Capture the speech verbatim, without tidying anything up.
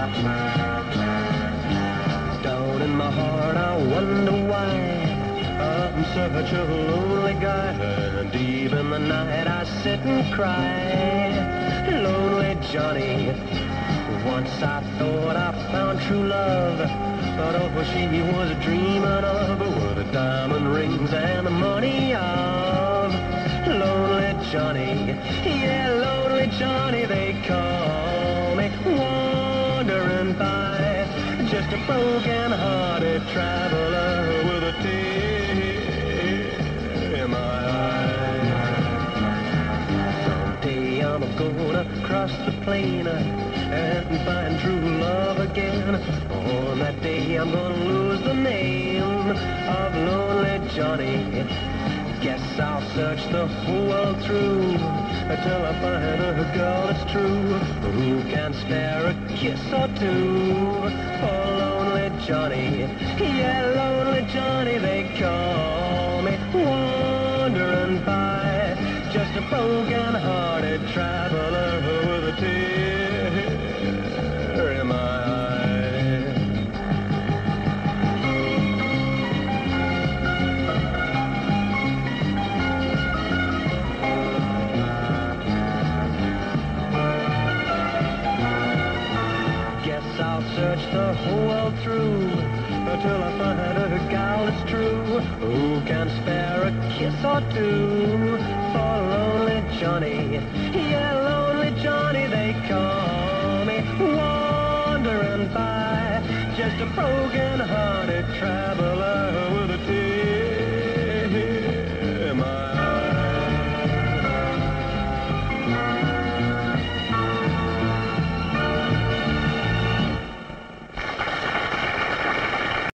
Down in my heart I wonder why I'm such a lonely guy, and deep in the night I sit and cry. Lonely Johnny, once I thought I found true love, but oh, she was dreaming of were the diamond rings and the money of Lonely Johnny. Yeah, Lonely Johnny they call me, wandering by, just a broken-hearted traveler with a tear in my eye. Someday I'm gonna cross the plain and find true love again. On that day I'm gonna lose the name of Lonely Johnny. Guess I'll search the whole world through until I find a girl that's true, who can spare a kiss or two for Lonely Johnny. Yeah, Lonely Johnny they call me, wandering by, just a broken-hearted traveler with a tear in my eye. I'll search the whole world through until I find a gal that's true, who can spare a kiss or two for Lonely Johnny. Yeah, Lonely Johnny they call me, wandering by, just a broken-hearted traveler